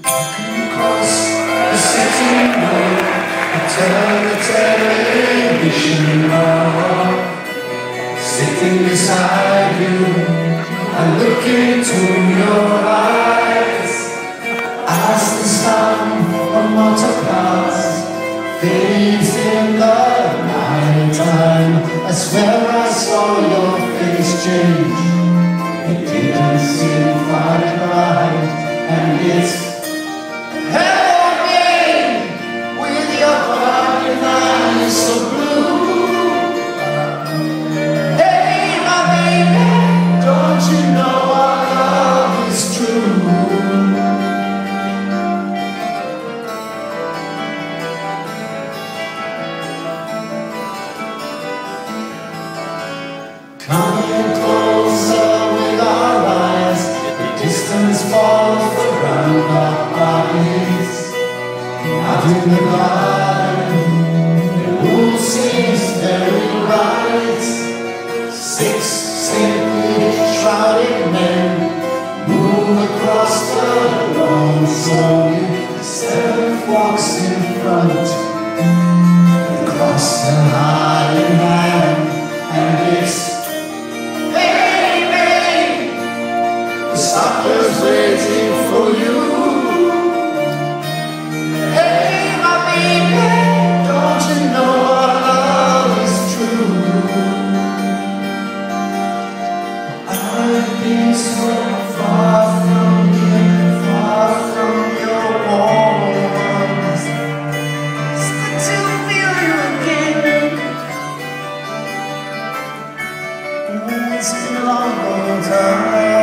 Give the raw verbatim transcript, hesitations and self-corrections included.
Across the city road, I turn the television on. Sitting beside you, I look into your eyes. As the sun of motor cars fades in the night time, I swear I saw your face change. It didn't seem quite right, and it's hello again with your fucking eyes so blue. Hey, my baby, don't you know our love is true? Coming closer with our eyes, the distance falls around our bodies. Out in the garden, the moon seems very bright. Six simply shrouded men move across the lawn slowly. Seven walks in front, across the hiding hand, and it's the supper's waiting for you. Hey, my baby, don't you know our love is true? I've been so far from you, far from your warm arms. It's good to feel you again. It's been a long, long time.